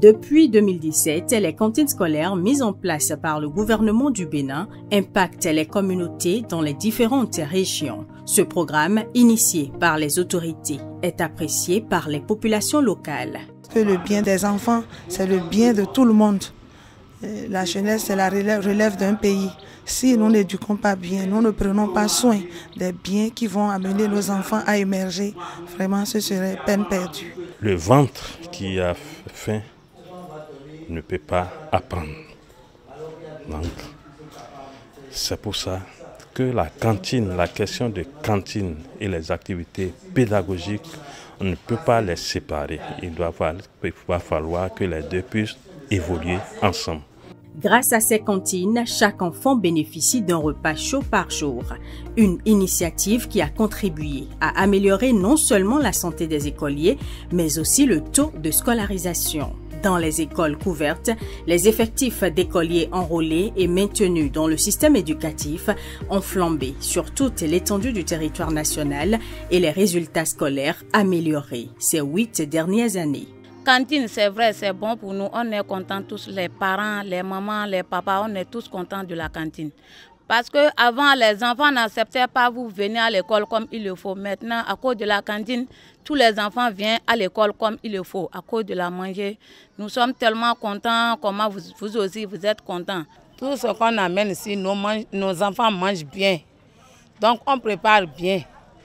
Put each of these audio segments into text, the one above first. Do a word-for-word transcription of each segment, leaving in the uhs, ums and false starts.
Depuis deux mille dix-sept, les cantines scolaires mises en place par le gouvernement du Bénin impactent les communautés dans les différentes régions. Ce programme, initié par les autorités, est apprécié par les populations locales. Que le bien des enfants, c'est le bien de tout le monde. La jeunesse, c'est la relève, relève d'un pays. Si nous n'éduquons pas bien, nous ne prenons pas soin des biens qui vont amener nos enfants à émerger, vraiment ce serait peine perdue. Le ventre qui a faim ne peut pas apprendre. Donc, c'est pour ça que la cantine, la question de cantine et les activités pédagogiques, on ne peut pas les séparer. Il doit falloir, il va falloir que les deux puissent évoluer ensemble. Grâce à ces cantines, chaque enfant bénéficie d'un repas chaud par jour. Une initiative qui a contribué à améliorer non seulement la santé des écoliers, mais aussi le taux de scolarisation. Dans les écoles couvertes, les effectifs d'écoliers enrôlés et maintenus dans le système éducatif ont flambé sur toute l'étendue du territoire national et les résultats scolaires améliorés ces huit dernières années. Cantine, c'est vrai, c'est bon pour nous. On est contents tous, les parents, les mamans, les papas, on est tous contents de la cantine. Parce qu'avant, les enfants n'acceptaient pas vous venir à l'école comme il le faut. Maintenant, à cause de la cantine, tous les enfants viennent à l'école comme il le faut, à cause de la manger. Nous sommes tellement contents, comment vous, vous aussi, vous êtes contents. Tout ce qu'on amène ici, nos, nos enfants mangent bien. Donc, on prépare bien.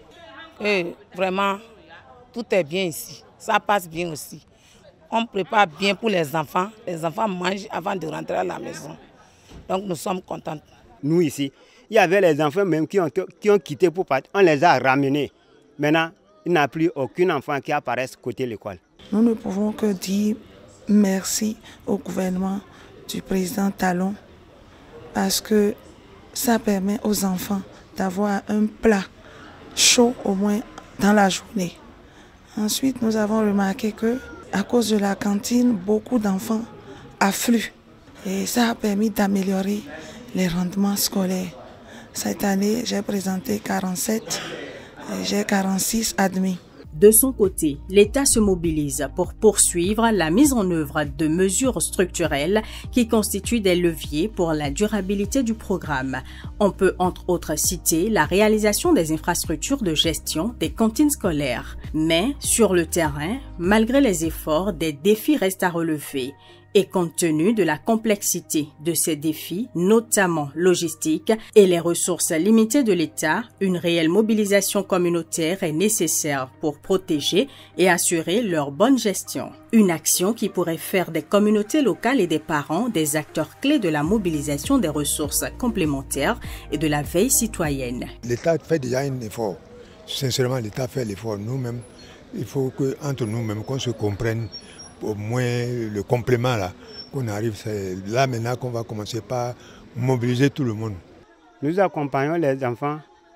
Et vraiment, tout est bien ici. Ça passe bien aussi. On prépare bien pour les enfants. Les enfants mangent avant de rentrer à la maison. Donc, nous sommes contents. Nous ici, il y avait les enfants même qui ont, qui ont quitté pour partir. On les a ramenés. Maintenant, il n'y a plus aucun enfant qui apparaît côté l'école. Nous ne pouvons que dire merci au gouvernement du président Talon parce que ça permet aux enfants d'avoir un plat chaud au moins dans la journée. Ensuite, nous avons remarqué que à cause de la cantine, beaucoup d'enfants affluent et ça a permis d'améliorer les rendements scolaires. Cette année, j'ai présenté quarante-sept et j'ai quarante-six admis. De son côté, l'État se mobilise pour poursuivre la mise en œuvre de mesures structurelles qui constituent des leviers pour la durabilité du programme. On peut entre autres citer la réalisation des infrastructures de gestion des cantines scolaires. Mais sur le terrain, malgré les efforts, des défis restent à relever. Et compte tenu de la complexité de ces défis, notamment logistiques, et les ressources limitées de l'État, une réelle mobilisation communautaire est nécessaire pour protéger et assurer leur bonne gestion. Une action qui pourrait faire des communautés locales et des parents des acteurs clés de la mobilisation des ressources complémentaires et de la veille citoyenne. L'État fait déjà un effort. Sincèrement, l'État fait l'effort. Nous-mêmes, il faut qu'entre nous-mêmes, qu'on se comprenne. Au moins le complément là qu'on arrive, c'est là maintenant qu'on va commencer par mobiliser tout le monde. Nous accompagnons les enfants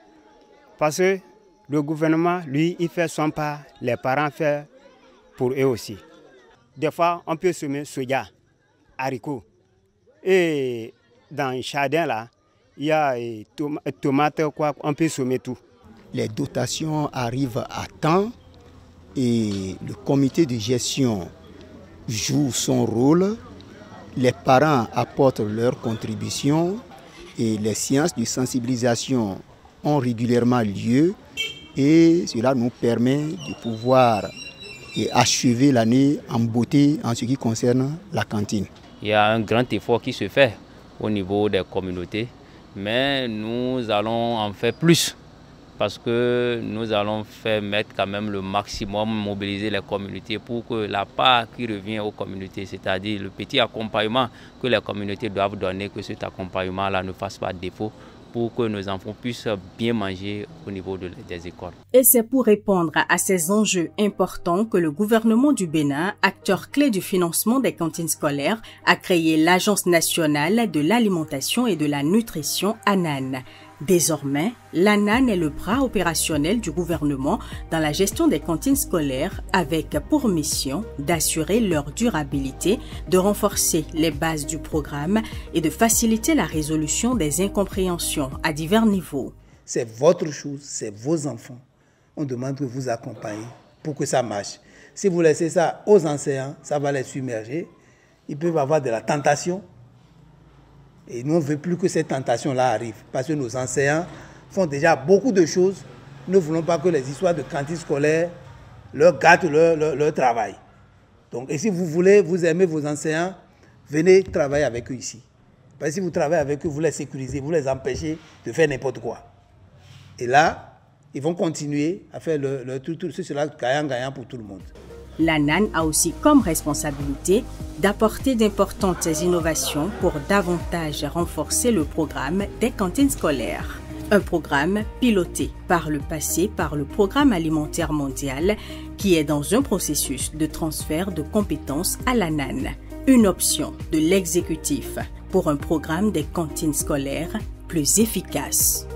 parce que le gouvernement, lui, il fait son part, les parents font pour eux aussi. Des fois, on peut semer soja, haricots. Et dans le jardin là, il y a tom tomates, quoi, on peut semer tout. Les dotations arrivent à temps et le comité de gestion joue son rôle, les parents apportent leur contribution et les séances de sensibilisation ont régulièrement lieu et cela nous permet de pouvoir achever l'année en beauté en ce qui concerne la cantine. Il y a un grand effort qui se fait au niveau des communautés, mais nous allons en faire plus. Parce que nous allons faire mettre quand même le maximum, mobiliser les communautés pour que la part qui revient aux communautés, c'est-à-dire le petit accompagnement que les communautés doivent donner, que cet accompagnement-là ne fasse pas défaut pour que nos enfants puissent bien manger au niveau de, des écoles. Et c'est pour répondre à ces enjeux importants que le gouvernement du Bénin, acteur clé du financement des cantines scolaires, a créé l'Agence nationale de l'alimentation et de la nutrition ANAN. Désormais, l'ANAN est le bras opérationnel du gouvernement dans la gestion des cantines scolaires avec pour mission d'assurer leur durabilité, de renforcer les bases du programme et de faciliter la résolution des incompréhensions à divers niveaux. C'est votre chose, c'est vos enfants. On demande que vous accompagnez pour que ça marche. Si vous laissez ça aux enseignants, ça va les submerger. Ils peuvent avoir de la tentation. Et nous, on ne veut plus que cette tentation-là arrive. Parce que nos enseignants font déjà beaucoup de choses. Nous ne voulons pas que les histoires de cantines scolaires leur gâtent leur, leur, leur travail. Donc, et si vous voulez, vous aimez vos enseignants, venez travailler avec eux ici. Parce que si vous travaillez avec eux, vous les sécurisez, vous les empêchez de faire n'importe quoi. Et là, ils vont continuer à faire le, le tout, tout cela gagnant-gagnant pour tout le monde. L'ANAN a aussi comme responsabilité d'apporter d'importantes innovations pour davantage renforcer le programme des cantines scolaires. Un programme piloté par le passé par le Programme alimentaire mondial qui est dans un processus de transfert de compétences à l'ANAN. Une option de l'exécutif pour un programme des cantines scolaires plus efficace.